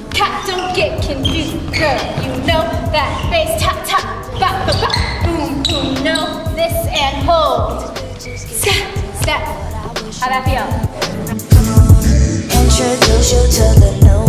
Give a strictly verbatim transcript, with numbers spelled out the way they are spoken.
Cat, don't get confused, girl. You know that bass, tap, tap, bop, bop, bop, boom, boom. No, this and hold. Step, step. How that feel? Introduce you to the new